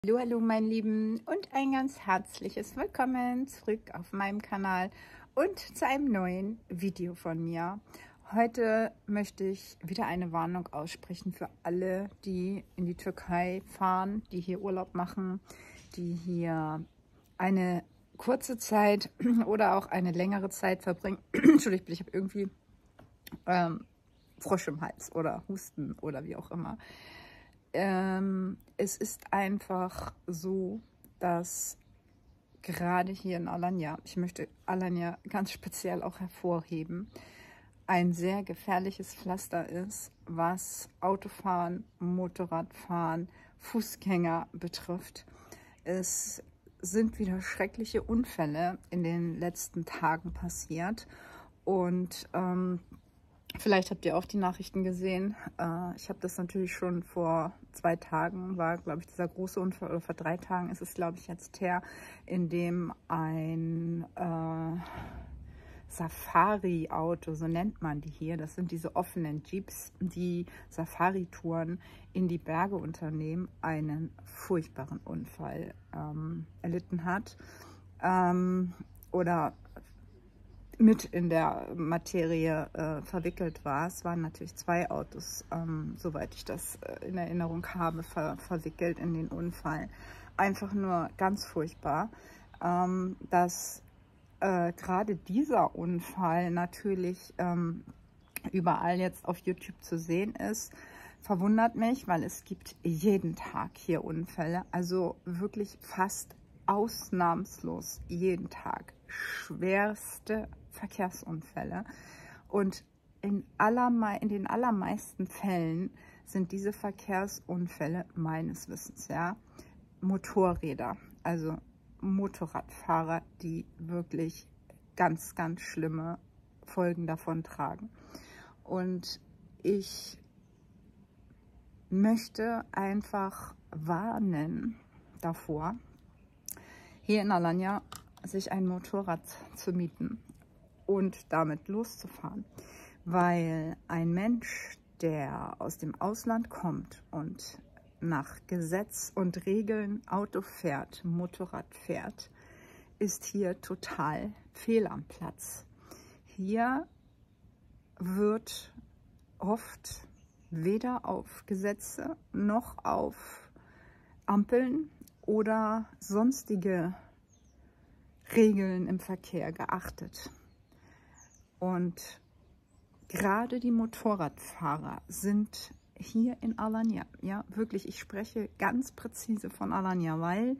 Hallo, hallo meine Lieben und ein ganz herzliches Willkommen zurück auf meinem Kanal und zu einem neuen Video von mir. Heute möchte ich wieder eine Warnung aussprechen für alle, die in die Türkei fahren, die hier Urlaub machen, die hier eine kurze Zeit oder auch eine längere Zeit verbringen. Entschuldigung, ich habe irgendwie Frosch im Hals oder Husten oder wie auch immer. Es ist einfach so, dass gerade hier in Alanya, ich möchte Alanya ganz speziell auch hervorheben, ein sehr gefährliches Pflaster ist, was Autofahren, Motorradfahren, Fußgänger betrifft. Es sind wieder schreckliche Unfälle in den letzten Tagen passiert und vielleicht habt ihr auch die Nachrichten gesehen. Ich habe das natürlich schon vor 2 Tagen, war glaube ich dieser große Unfall, oder vor 3 Tagen ist es glaube ich jetzt her, in dem ein Safari-Auto, so nennt man die hier, das sind diese offenen Jeeps, die Safari-Touren in die Berge unternehmen, einen furchtbaren Unfall erlitten hat oder mit in der Materie verwickelt war. Es waren natürlich 2 Autos, soweit ich das in Erinnerung habe, verwickelt in den Unfall. Einfach nur ganz furchtbar, dass gerade dieser Unfall natürlich überall jetzt auf YouTube zu sehen ist. Verwundert mich, weil es gibt jeden Tag hier Unfälle, also wirklich fast ausnahmslos jeden Tag schwerste Verkehrsunfälle, und in den allermeisten Fällen sind diese Verkehrsunfälle meines Wissens Motorräder, also Motorradfahrer, die wirklich ganz, ganz schlimme Folgen davon tragen. Und ich möchte einfach warnen davor, hier in Alanya sich ein Motorrad zu mieten und damit loszufahren, weil ein Mensch, der aus dem Ausland kommt und nach Gesetz und Regeln Auto fährt, Motorrad fährt, ist hier total fehl am Platz. Hier wird oft weder auf Gesetze noch auf Ampeln oder sonstige Regeln im Verkehr geachtet. Und gerade die Motorradfahrer sind hier in Alanya, ja wirklich, ich spreche ganz präzise von Alanya, weil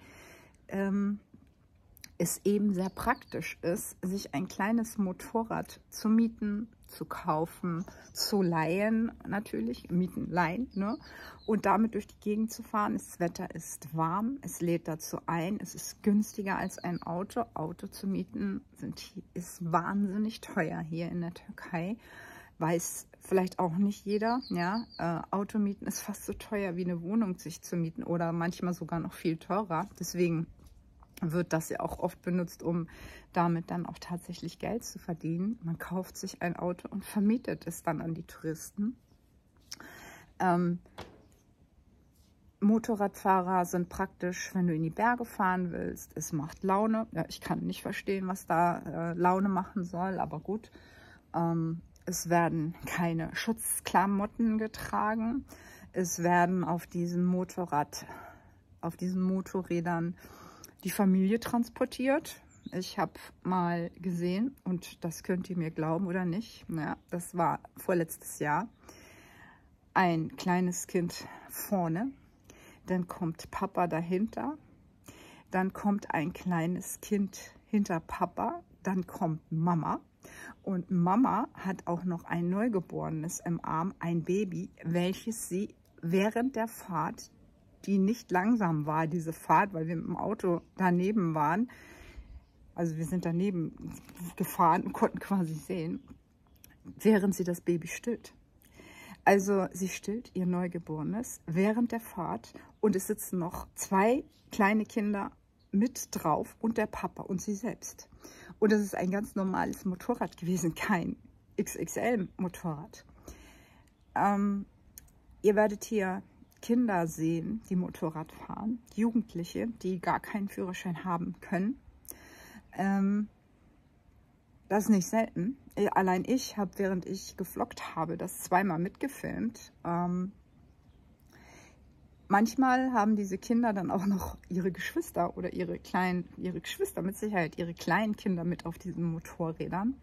es eben sehr praktisch ist, sich ein kleines Motorrad zu mieten, zu kaufen, zu leihen, natürlich, mieten, leihen, ne? Und damit durch die Gegend zu fahren. Das Wetter ist warm, es lädt dazu ein, es ist günstiger als ein Auto. Auto zu mieten ist wahnsinnig teuer hier in der Türkei. Weiß vielleicht auch nicht jeder, ja. Auto mieten ist fast so teuer wie eine Wohnung sich zu mieten oder manchmal sogar noch viel teurer. Deswegen wird das ja auch oft benutzt, um damit dann auch tatsächlich Geld zu verdienen. Man kauft sich ein Auto und vermietet es dann an die Touristen. Motorradfahrer sind praktisch, wenn du in die Berge fahren willst. Es macht Laune. Ja, ich kann nicht verstehen, was da Laune machen soll, aber gut. Es werden keine Schutzklamotten getragen. Es werden auf diesen Motorrädern die Familie transportiert. Ich habe mal gesehen, und das könnt ihr mir glauben oder nicht, ja, das war vorletztes Jahr, ein kleines Kind vorne, dann kommt Papa dahinter, dann kommt ein kleines Kind hinter Papa, dann kommt Mama, und Mama hat auch noch ein Neugeborenes im Arm, ein Baby, welches sie während der Fahrt, die nicht langsam war, diese Fahrt, weil wir mit dem Auto daneben waren. Also wir sind daneben gefahren und konnten quasi sehen, während sie das Baby stillt. Also sie stillt ihr Neugeborenes während der Fahrt und es sitzen noch 2 kleine Kinder mit drauf und der Papa und sie selbst. Und das ist ein ganz normales Motorrad gewesen, kein XXL-Motorrad. Ihr werdet hier Kinder sehen, die Motorrad fahren, Jugendliche, die gar keinen Führerschein haben können. Das ist nicht selten. Allein ich habe, während ich gevloggt habe, das zweimal mitgefilmt. Manchmal haben diese Kinder dann auch noch ihre Geschwister oder ihre Geschwister mit Sicherheit, ihre kleinen Kinder mit auf diesen Motorrädern.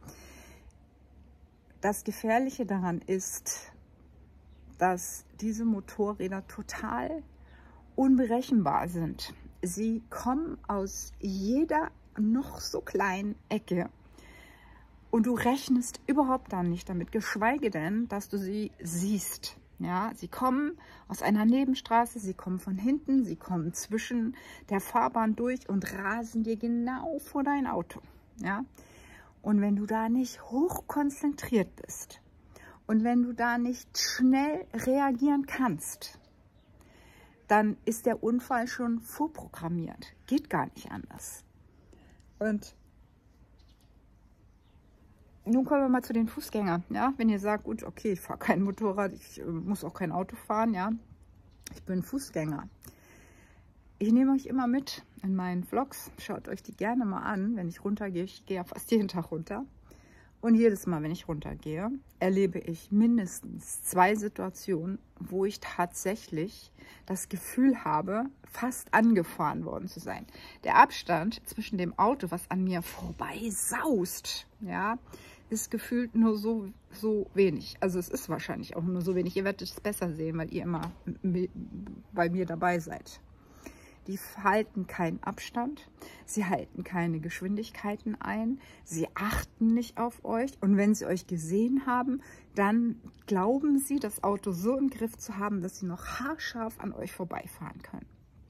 Das Gefährliche daran ist, dass diese Motorräder total unberechenbar sind. Sie kommen aus jeder noch so kleinen Ecke und du rechnest überhaupt dann nicht damit, geschweige denn, dass du sie siehst. Ja, sie kommen aus einer Nebenstraße, sie kommen von hinten, sie kommen zwischen der Fahrbahn durch und rasen dir genau vor dein Auto. Ja, und wenn du da nicht hochkonzentriert bist und wenn du da nicht schnell reagieren kannst, dann ist der Unfall schon vorprogrammiert. Geht gar nicht anders. Und nun kommen wir mal zu den Fußgängern. Ja? Wenn ihr sagt, gut, okay, ich fahre kein Motorrad, ich muss auch kein Auto fahren, ja, ich bin Fußgänger. Ich nehme euch immer mit in meinen Vlogs. Schaut euch die gerne mal an, wenn ich runtergehe. Ich gehe ja fast jeden Tag runter. Und jedes Mal, wenn ich runtergehe, erlebe ich mindestens 2 Situationen, wo ich tatsächlich das Gefühl habe, fast angefahren worden zu sein. Der Abstand zwischen dem Auto, was an mir vorbei saust, ja, ist gefühlt nur so wenig. Also es ist wahrscheinlich auch nur so wenig. Ihr werdet es besser sehen, weil ihr immer bei mir dabei seid. Die halten keinen Abstand, sie halten keine Geschwindigkeiten ein, sie achten nicht auf euch und wenn sie euch gesehen haben, dann glauben sie, das Auto so im Griff zu haben, dass sie noch haarscharf an euch vorbeifahren können.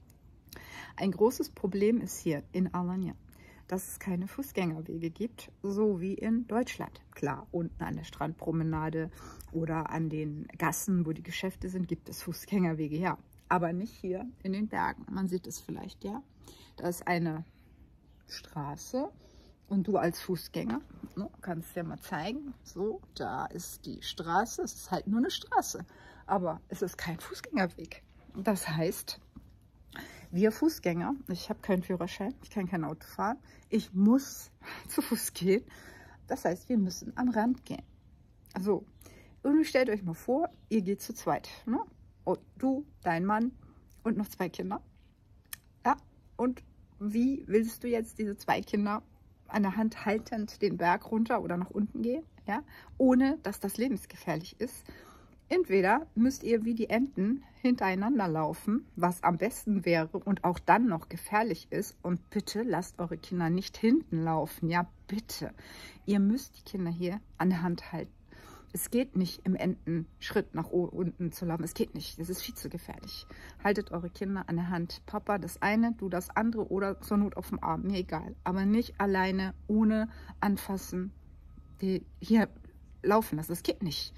Ein großes Problem ist hier in Alanya, dass es keine Fußgängerwege gibt, so wie in Deutschland. Klar, unten an der Strandpromenade oder an den Gassen, wo die Geschäfte sind, gibt es Fußgängerwege, ja. Aber nicht hier in den Bergen. Man sieht es vielleicht, ja. Da ist eine Straße und du als Fußgänger, ne, kannst dir mal zeigen. So, da ist die Straße. Es ist halt nur eine Straße, aber es ist kein Fußgängerweg. Das heißt, wir Fußgänger, ich habe keinen Führerschein, ich kann kein Auto fahren, ich muss zu Fuß gehen. Das heißt, wir müssen am Rand gehen. So, und stellt euch mal vor, ihr geht zu zweit, ne? Und du, dein Mann und noch 2 Kinder. Ja, und wie willst du jetzt diese 2 Kinder an der Hand haltend den Berg runter oder nach unten gehen, ja, ohne dass das lebensgefährlich ist? Entweder müsst ihr wie die Enten hintereinander laufen, was am besten wäre und auch dann noch gefährlich ist. Und bitte lasst eure Kinder nicht hinten laufen, ja, bitte. Ihr müsst die Kinder hier an der Hand halten. Es geht nicht im Entenschritt nach unten zu laufen. Es geht nicht. Das ist viel zu gefährlich. Haltet eure Kinder an der Hand. Papa das eine, du das andere oder zur Not auf dem Arm. Mir egal. Aber nicht alleine, ohne anfassen, die hier laufen lassen. Das geht nicht.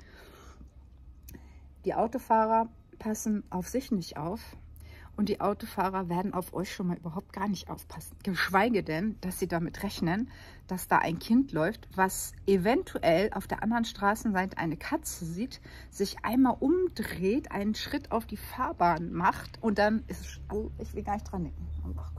Die Autofahrer passen auf sich nicht auf. Und die Autofahrer werden auf euch schon mal überhaupt gar nicht aufpassen. Geschweige denn, dass sie damit rechnen, dass da ein Kind läuft, was eventuell auf der anderen Straßenseite eine Katze sieht, sich einmal umdreht, einen Schritt auf die Fahrbahn macht und dann ist es, oh, ich will gar nicht dran denken.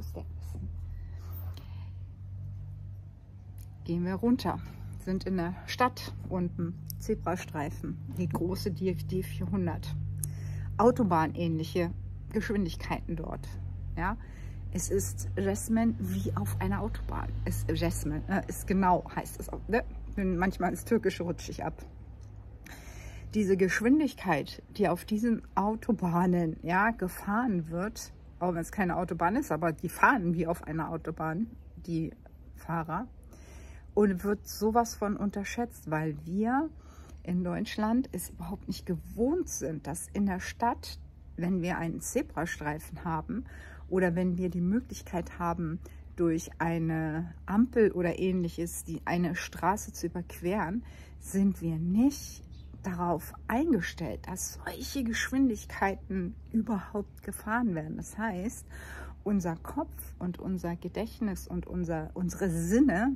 Gehen wir runter, sind in der Stadt unten, Zebrastreifen, die große DFD 400, Autobahnähnliche Geschwindigkeiten dort. Ja, es ist Jasmin wie auf einer Autobahn. Jasmin ist genau, heißt es auch. Ne? Manchmal ist Türkisch rutsche ich ab. Diese Geschwindigkeit, die auf diesen Autobahnen, ja, gefahren wird, auch wenn es keine Autobahn ist, aber die fahren wie auf einer Autobahn, die Fahrer, und wird sowas von unterschätzt, weil wir in Deutschland es überhaupt nicht gewohnt sind, dass in der Stadt, wenn wir einen Zebrastreifen haben oder wenn wir die Möglichkeit haben, durch eine Ampel oder ähnliches eine Straße zu überqueren, sind wir nicht darauf eingestellt, dass solche Geschwindigkeiten überhaupt gefahren werden. Das heißt, unser Kopf und unser Gedächtnis und unsere Sinne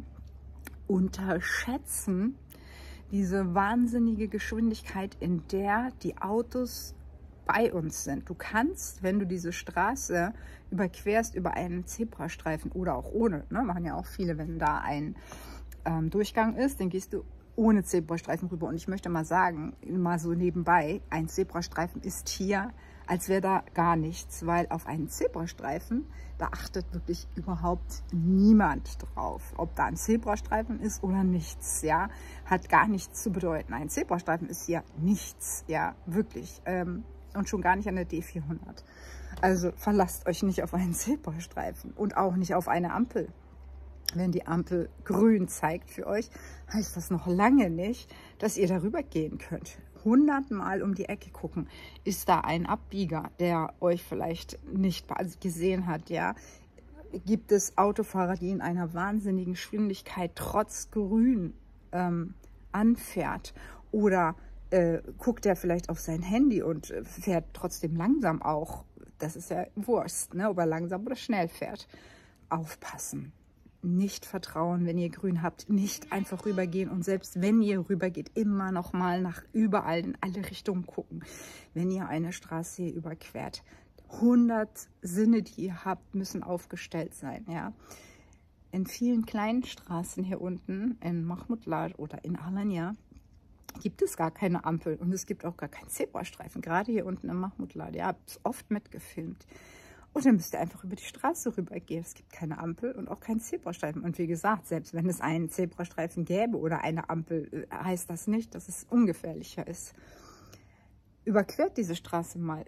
unterschätzen diese wahnsinnige Geschwindigkeit, in der die Autos bei uns sind. Du kannst, wenn du diese Straße überquerst über einen Zebrastreifen oder auch ohne, ne, machen ja auch viele, wenn da ein Durchgang ist, dann gehst du ohne Zebrastreifen rüber. Und ich möchte mal sagen, mal so nebenbei, ein Zebrastreifen ist hier, als wäre da gar nichts, weil auf einen Zebrastreifen, da achtet wirklich überhaupt niemand drauf. Ob da ein Zebrastreifen ist oder nichts, ja, hat gar nichts zu bedeuten. Ein Zebrastreifen ist hier nichts, ja, wirklich. Und schon gar nicht an der D400. Also verlasst euch nicht auf einen Zebrastreifen und auch nicht auf eine Ampel. Wenn die Ampel grün zeigt für euch, heißt das noch lange nicht, dass ihr darüber gehen könnt. 100-mal um die Ecke gucken. Ist da ein Abbieger, der euch vielleicht nicht gesehen hat, ja? Gibt es Autofahrer, die in einer wahnsinnigen Geschwindigkeit trotz Grün anfährt? Oder guckt er vielleicht auf sein Handy und fährt trotzdem langsam auch? Das ist ja Wurst, ne? Ob er langsam oder schnell fährt. Aufpassen. Nicht vertrauen, wenn ihr grün habt, nicht einfach rübergehen und selbst wenn ihr rübergeht, immer noch mal nach überall in alle Richtungen gucken, wenn ihr eine Straße hier überquert. 100 Sinne, die ihr habt, müssen aufgestellt sein, ja. In vielen kleinen Straßen hier unten, in Mahmudlar oder in Alanya, gibt es gar keine Ampel und es gibt auch gar keinen Zebrastreifen, gerade hier unten in Mahmudlar, ihr habt es oft mitgefilmt. Und dann müsst ihr einfach über die Straße rübergehen. Es gibt keine Ampel und auch keinen Zebrastreifen. Und wie gesagt, selbst wenn es einen Zebrastreifen gäbe oder eine Ampel, heißt das nicht, dass es ungefährlicher ist. Überquert diese Straße mal,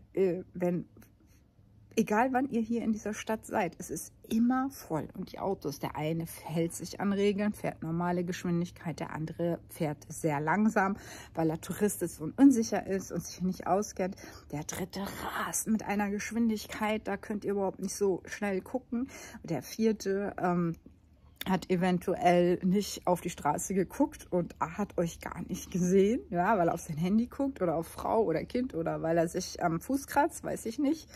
egal wann ihr hier in dieser Stadt seid. Es ist immer voll. Und die Autos, der eine hält sich an Regeln, fährt normale Geschwindigkeit, der andere fährt sehr langsam, weil er Tourist ist und unsicher ist und sich nicht auskennt. Der dritte rast mit einer Geschwindigkeit, da könnt ihr überhaupt nicht so schnell gucken. Der vierte hat eventuell nicht auf die Straße geguckt und hat euch gar nicht gesehen, ja, weil er auf sein Handy guckt oder auf Frau oder Kind oder weil er sich am Fuß kratzt, weiß ich nicht.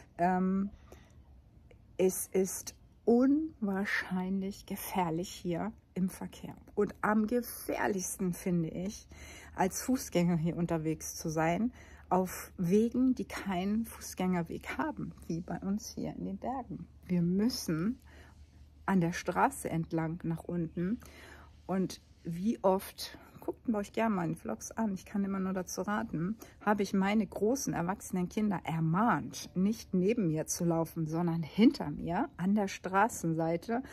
Es ist unwahrscheinlich gefährlich hier im Verkehr. Und am gefährlichsten finde ich, als Fußgänger hier unterwegs zu sein, auf Wegen, die keinen Fußgängerweg haben, wie bei uns hier in den Bergen. Wir müssen an der Straße entlang nach unten. Und wie oft, guckt euch gerne meine Vlogs an, ich kann immer nur dazu raten, habe ich meine großen erwachsenen Kinder ermahnt, nicht neben mir zu laufen, sondern hinter mir an der Straßenseite,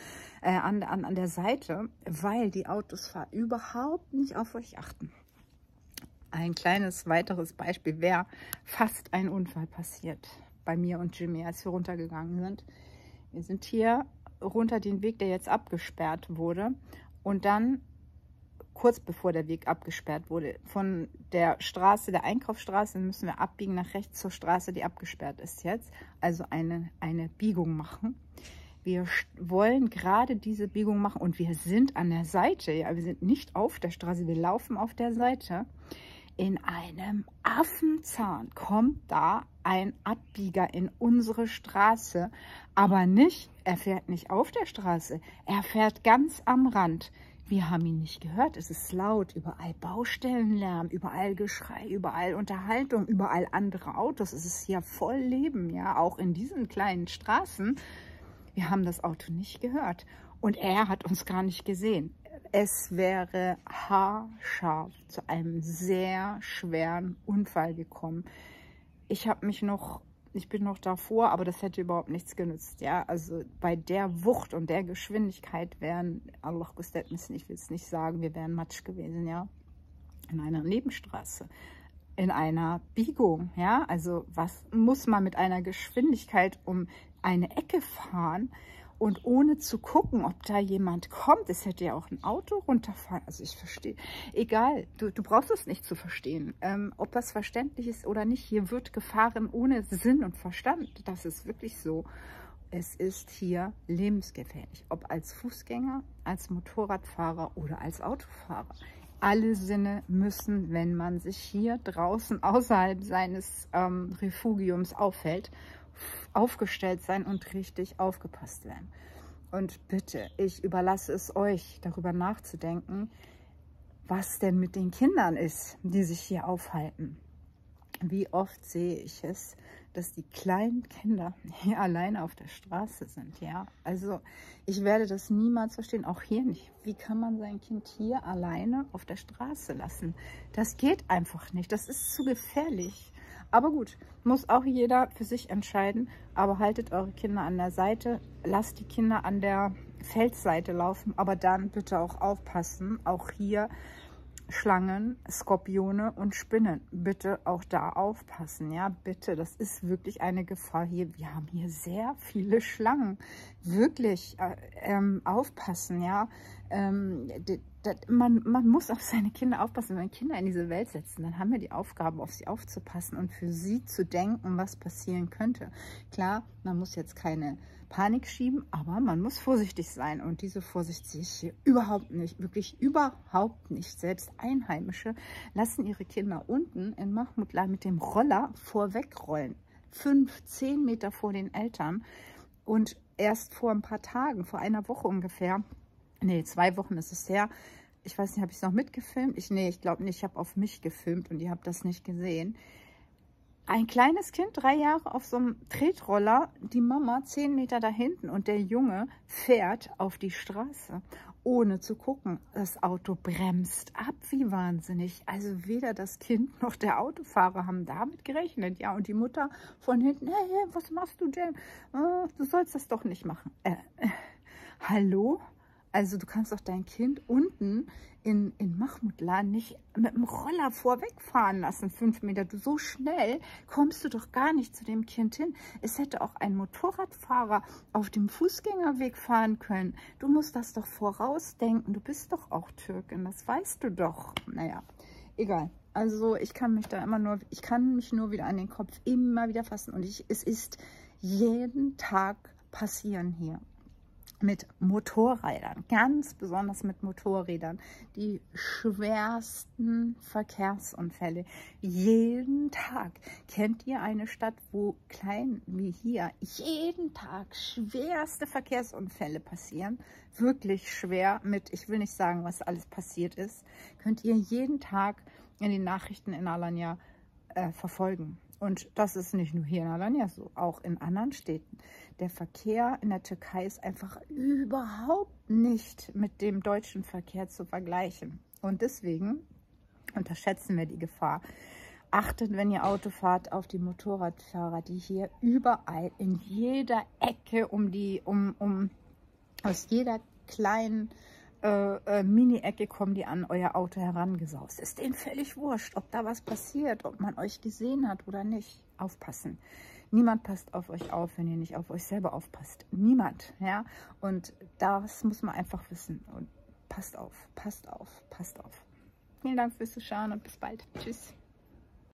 an der Seite, weil die Autosfahrer überhaupt nicht auf euch achten. Ein kleines weiteres Beispiel wäre fast ein Unfall passiert bei mir und Jimmy, als wir runtergegangen sind. Wir sind hier runter den Weg, der jetzt abgesperrt wurde, und dann kurz bevor der Weg abgesperrt wurde, von der Straße, der Einkaufsstraße, müssen wir abbiegen nach rechts zur Straße, die abgesperrt ist jetzt. Also eine Biegung machen. Wir wollen gerade diese Biegung machen und wir sind an der Seite. Ja, wir sind nicht auf der Straße, wir laufen auf der Seite. In einem Affenzahn kommt da ein Abbieger in unsere Straße, aber nicht, er fährt nicht auf der Straße, er fährt ganz am Rand. Wir haben ihn nicht gehört, es ist laut, überall Baustellenlärm, überall Geschrei, überall Unterhaltung, überall andere Autos. Es ist hier voll Leben, ja, auch in diesen kleinen Straßen. Wir haben das Auto nicht gehört und er hat uns gar nicht gesehen. Es wäre haarscharf zu einem sehr schweren Unfall gekommen. Ich bin noch davor, aber das hätte überhaupt nichts genützt, ja. Also bei der Wucht und der Geschwindigkeit wären, Allah gustet mich nicht, ich will es nicht sagen, wir wären Matsch gewesen, ja. In einer Nebenstraße, in einer Biegung, ja. Also was muss man mit einer Geschwindigkeit um eine Ecke fahren und ohne zu gucken, ob da jemand kommt? Es hätte ja auch ein Auto runterfahren. Also ich verstehe. Egal, du brauchst es nicht zu verstehen. Ob das verständlich ist oder nicht, hier wird gefahren ohne Sinn und Verstand. Das ist wirklich so. Es ist hier lebensgefährlich. Ob als Fußgänger, als Motorradfahrer oder als Autofahrer. Alle Sinne müssen, wenn man sich hier draußen außerhalb seines Refugiums aufhält, aufgestellt sein und richtig aufgepasst werden. Und bitte, ich überlasse es euch, darüber nachzudenken, was denn mit den Kindern ist, die sich hier aufhalten. Wie oft sehe ich es, dass die kleinen Kinder hier alleine auf der Straße sind, ja. Also ich werde das niemals verstehen, auch hier nicht. Wie kann man sein Kind hier alleine auf der Straße lassen? Das geht einfach nicht, das ist zu gefährlich. Aber gut, muss auch jeder für sich entscheiden, aber haltet eure Kinder an der Seite, lasst die Kinder an der Felsseite laufen, aber dann bitte auch aufpassen, auch hier Schlangen, Skorpione und Spinnen. Bitte auch da aufpassen, ja, bitte. Das ist wirklich eine Gefahr hier. Wir haben hier sehr viele Schlangen. Wirklich aufpassen, ja. Man muss auf seine Kinder aufpassen. Wenn Kinder in diese Welt setzen, dann haben wir die Aufgabe, auf sie aufzupassen und für sie zu denken, was passieren könnte. Klar, man muss jetzt keine Panik schieben, aber man muss vorsichtig sein. Und diese Vorsicht sehe ich hier überhaupt nicht, wirklich überhaupt nicht. Selbst Einheimische lassen ihre Kinder unten in Mahmudlar mit dem Roller vorwegrollen. 5-10 Meter vor den Eltern. Und erst vor ein paar Tagen, vor einer Woche ungefähr, nee, 2 Wochen ist es her, ich weiß nicht, habe ich es noch mitgefilmt? Ich glaube nicht, ich habe auf mich gefilmt und ihr habt das nicht gesehen. Ein kleines Kind, 3 Jahre, auf so einem Tretroller, die Mama 10 Meter da hinten und der Junge fährt auf die Straße, ohne zu gucken. Das Auto bremst ab, wie wahnsinnig. Also weder das Kind noch der Autofahrer haben damit gerechnet. Ja, und die Mutter von hinten, hey, was machst du denn? Du sollst das doch nicht machen. Hallo? Also du kannst doch dein Kind unten in Mahmudlar nicht mit dem Roller vorwegfahren lassen, 5 Meter. So schnell kommst du doch gar nicht zu dem Kind hin. Es hätte auch ein Motorradfahrer auf dem Fußgängerweg fahren können. Du musst das doch vorausdenken. Du bist doch auch Türkin, das weißt du doch. Naja, egal. Also ich kann mich nur wieder an den Kopf immer wieder fassen. Und es ist jeden Tag passieren hier. Mit Motorrädern, ganz besonders mit Motorrädern, die schwersten Verkehrsunfälle. Jeden Tag. Kennt ihr eine Stadt, wo klein wie hier jeden Tag schwerste Verkehrsunfälle passieren? Wirklich schwer mit, ich will nicht sagen, was alles passiert ist. Könnt ihr jeden Tag in den Nachrichten in Alanya verfolgen. Und das ist nicht nur hier in Alanya so, auch in anderen Städten. Der Verkehr in der Türkei ist einfach überhaupt nicht mit dem deutschen Verkehr zu vergleichen. Und deswegen unterschätzen wir die Gefahr. Achtet, wenn ihr Auto fahrt, auf die Motorradfahrer, die hier überall in jeder Ecke aus jeder kleinen Mini-Ecke kommen die an euer Auto herangesaust. Ist denen völlig wurscht, ob da was passiert, ob man euch gesehen hat oder nicht. Aufpassen. Niemand passt auf euch auf, wenn ihr nicht auf euch selber aufpasst. Niemand, ja. Und das muss man einfach wissen. Und passt auf, passt auf, passt auf. Vielen Dank fürs Zuschauen und bis bald. Tschüss.